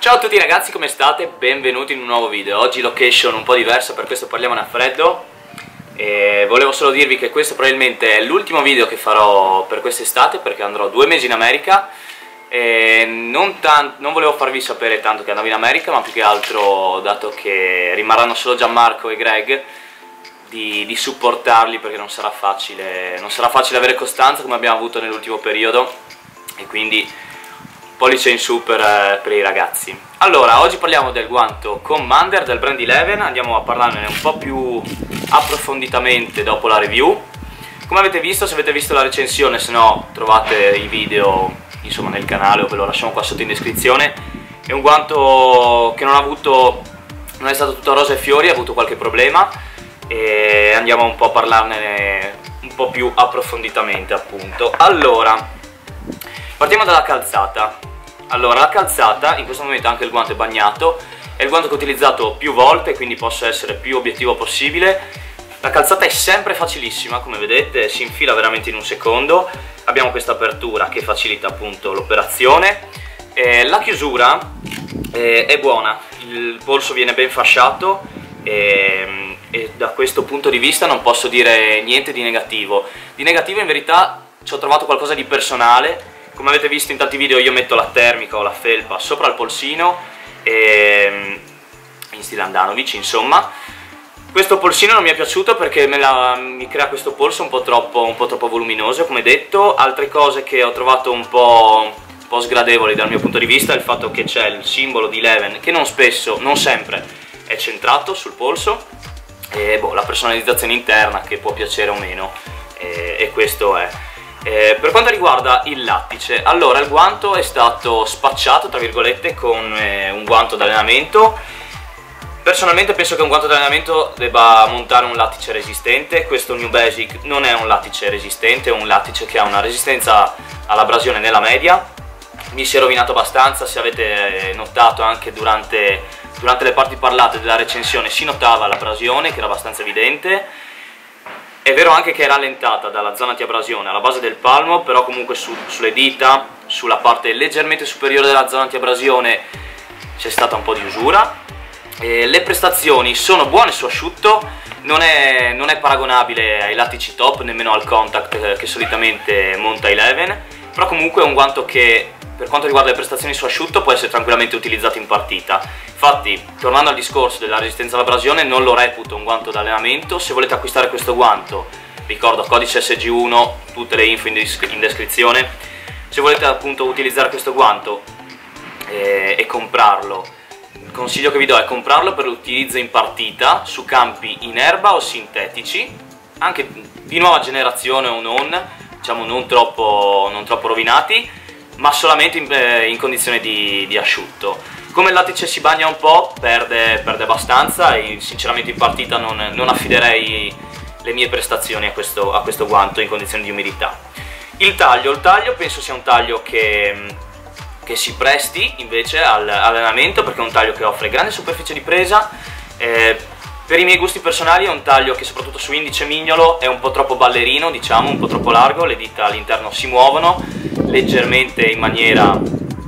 Ciao a tutti ragazzi, come state? Benvenuti in un nuovo video. Oggi location un po' diversa, per questo parliamone a freddo. E volevo solo dirvi che questo probabilmente è l'ultimo video che farò per quest'estate, perché andrò 2 mesi in America. E non volevo farvi sapere tanto che andavo in America, ma più che altro, dato che rimarranno solo Gianmarco e Greg, di supportarli, perché non sarà facile avere costanza come abbiamo avuto nell'ultimo periodo, e quindi pollice in su per i ragazzi. Allora, oggi parliamo del guanto Commander del brand Eleven, andiamo a parlarne un po' più approfonditamente dopo la review. Come avete visto, se avete visto la recensione, se no trovate i video insomma nel canale o ve lo lasciamo qua sotto in descrizione. È un guanto che non è stato tutto rosa e fiori, ha avuto qualche problema e andiamo un po' a parlarne un po' più approfonditamente, appunto. Allora, partiamo dalla calzata. Allora, la calzata, in questo momento anche il guanto è bagnato, è il guanto che ho utilizzato più volte, quindi posso essere più obiettivo possibile. La calzata è sempre facilissima, come vedete, si infila veramente in un secondo. Abbiamo questa apertura che facilita appunto l'operazione. La chiusura è buona, il polso viene ben fasciato e da questo punto di vista non posso dire niente di negativo. Di negativo in verità ci ho trovato qualcosa di personale. Come avete visto in tanti video, io metto la termica o la felpa sopra il polsino, in stile Handanovic, insomma. Questo polsino non mi è piaciuto perché mi crea questo polso un po' troppo voluminoso, come detto. Altre cose che ho trovato un po' sgradevoli dal mio punto di vista è il fatto che c'è il simbolo di Eleven, che non sempre è centrato sul polso, e la personalizzazione interna che può piacere o meno, e questo è. Per quanto riguarda il lattice, allora il guanto è stato spacciato tra virgolette con un guanto d'allenamento. Personalmente penso che un guanto d'allenamento debba montare un lattice resistente. Questo New Basic non è un lattice resistente, è un lattice che ha una resistenza all'abrasione nella media. Mi si è rovinato abbastanza, se avete notato anche durante le parti parlate della recensione si notava l'abrasione, che era abbastanza evidente. È vero anche che è rallentata dalla zona antiabrasione alla base del palmo, però comunque sulle dita, sulla parte leggermente superiore della zona antiabrasione c'è stata un po' di usura. Le prestazioni sono buone su asciutto, non è paragonabile ai lattici top, nemmeno al contact che solitamente monta Eleven, però comunque è un guanto che, per quanto riguarda le prestazioni su asciutto, può essere tranquillamente utilizzato in partita. Infatti, tornando al discorso della resistenza all'abrasione, non lo reputo un guanto d'allenamento. Se volete acquistare questo guanto, ricordo codice SG1, tutte le info in descrizione. Se volete appunto utilizzare questo guanto e comprarlo, il consiglio che vi do è comprarlo per l'utilizzo in partita su campi in erba o sintetici, anche di nuova generazione o non, diciamo non troppo rovinati, ma solamente in condizione di asciutto. Come il lattice si bagna un po', perde abbastanza, e sinceramente in partita non affiderei le mie prestazioni a questo guanto in condizioni di umidità. Il taglio penso sia un taglio che si presti invece all'allenamento, perché è un taglio che offre grande superficie di presa. Per i miei gusti personali è un taglio che, soprattutto su indice mignolo, è un po' troppo ballerino, diciamo, un po' troppo largo, le dita all'interno si muovono leggermente in maniera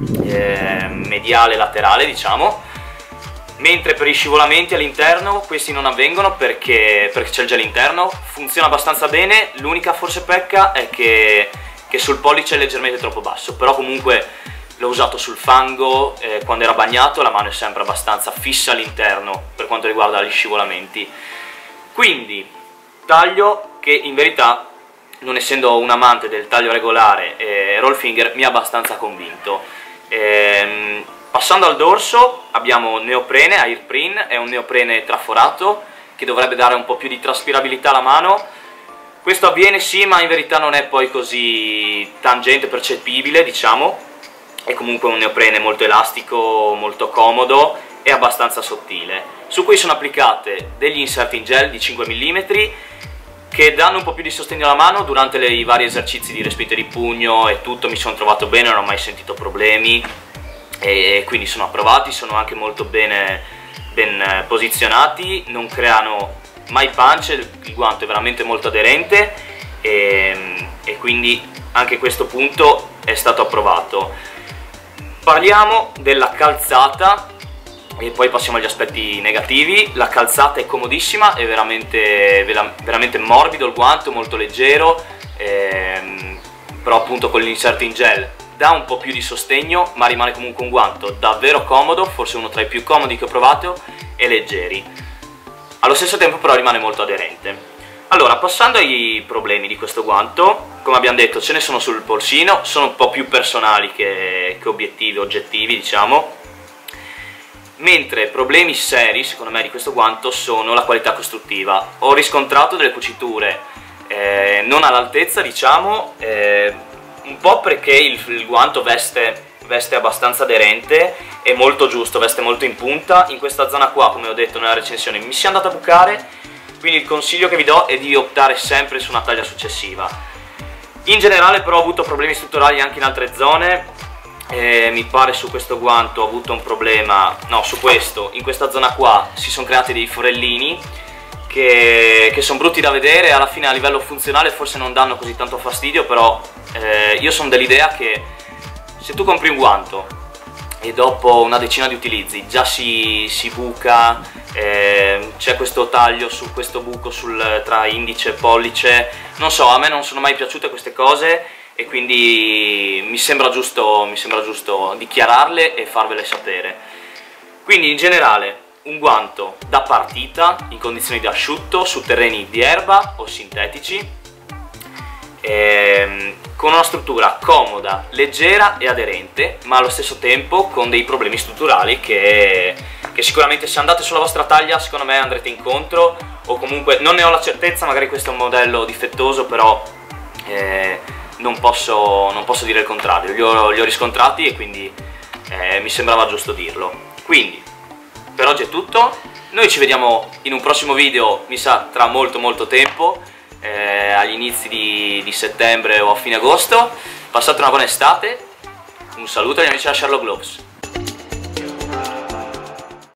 mediale laterale, diciamo, mentre per i scivolamenti all'interno questi non avvengono perché c'è il gel interno. Funziona abbastanza bene, l'unica forse pecca è che sul pollice è leggermente troppo basso, però comunque l'ho usato sul fango, quando era bagnato la mano è sempre abbastanza fissa all'interno per quanto riguarda gli scivolamenti. Quindi taglio che in verità, non essendo un amante del taglio regolare, roll finger mi ha abbastanza convinto. Passando al dorso, abbiamo neoprene, Airpreen, è un neoprene traforato che dovrebbe dare un po' più di traspirabilità alla mano. Questo avviene sì, ma in verità non è poi così tangente percepibile, diciamo. È comunque un neoprene molto elastico, molto comodo e abbastanza sottile, su cui sono applicate degli inserti in gel di 5 mm che danno un po' più di sostegno alla mano durante i vari esercizi di respiro di pugno e tutto. Mi sono trovato bene, non ho mai sentito problemi e quindi sono approvati, sono anche molto ben posizionati, non creano mai punch, il guanto è veramente molto aderente e quindi anche questo punto è stato approvato. Parliamo della calzata e poi passiamo agli aspetti negativi. La calzata è comodissima, è veramente morbido il guanto, molto leggero, però appunto con l'inserto in gel dà un po' più di sostegno, ma rimane comunque un guanto davvero comodo, forse uno tra i più comodi che ho provato, e leggeri. Allo stesso tempo però rimane molto aderente. Allora, passando ai problemi di questo guanto, come abbiamo detto ce ne sono sul polsino, sono un po' più personali che oggettivi, diciamo. Mentre problemi seri, secondo me, di questo guanto sono la qualità costruttiva. Ho riscontrato delle cuciture non all'altezza, diciamo, un po' perché il guanto veste abbastanza aderente, è molto giusto, veste molto in punta. In questa zona qua, come ho detto nella recensione, mi si è andato a bucare, quindi il consiglio che vi do è di optare sempre su una taglia successiva. In generale però ho avuto problemi strutturali anche in altre zone, mi pare su questo guanto ho avuto un problema, no, su questo, in questa zona qua si sono creati dei forellini che sono brutti da vedere. Alla fine a livello funzionale forse non danno così tanto fastidio, però io sono dell'idea che se tu compri un guanto e dopo una decina di utilizzi già si buca, c'è questo taglio su questo buco tra indice e pollice, non so, a me non sono mai piaciute queste cose e quindi mi sembra giusto dichiararle e farvele sapere. Quindi in generale un guanto da partita in condizioni di asciutto su terreni di erba o sintetici, con una struttura comoda, leggera e aderente, ma allo stesso tempo con dei problemi strutturali che sicuramente se andate sulla vostra taglia secondo me andrete incontro, o comunque non ne ho la certezza, magari questo è un modello difettoso, però non posso dire il contrario, li ho riscontrati e quindi mi sembrava giusto dirlo. Quindi per oggi è tutto, noi ci vediamo in un prossimo video, mi sa tra molto tempo, agli inizi di settembre o a fine agosto. Passate una buona estate, un saluto agli amici da Sherlock Gloves.